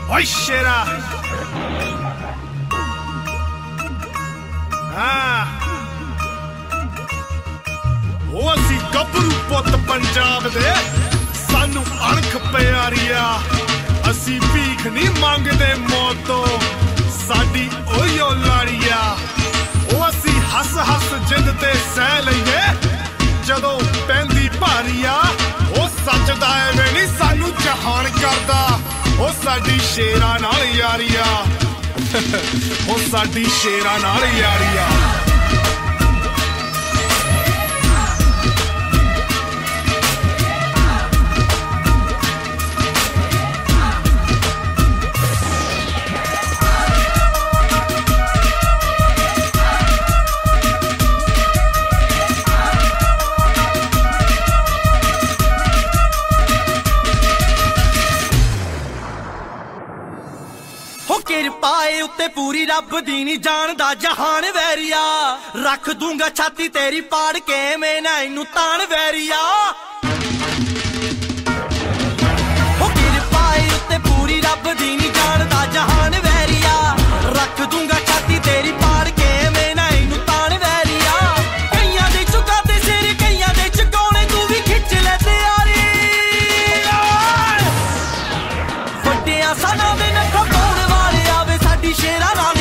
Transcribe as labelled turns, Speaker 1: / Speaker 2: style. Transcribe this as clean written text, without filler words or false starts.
Speaker 1: ओए शेरा ओ असी गभरू पुत पंजाब दे सानू अणख प्यारिया असी भीख नहीं मंगदे मौत तो साडी ओयो लाड़िया ओ असी हस हस जिंद ते सह लईए जदों पैंदी भारिया ओ सजदा एवें नहीं सानू जहान करदा ओ साडी शेरा नाल यारिया ओ साडी शेरा नाल यारिया
Speaker 2: किरपाए उत्ते पूरी रब दी नी जानदा जहान वैरिया रख दूंगा छाती तेरी पाड़ के मैं ना इनू तान वैरिया किरपाए उत्ते पूरी रब दी नी जानदा जहान वैरिया रख दूंगा छाती तेरी पाड़ के मैं ना इनू तान वैरिया कईयां दे चुका ते सिर कईयां दे चकोने तू भी खिच ले त्यारी वड्डियां साना दे नखा शेरा नाल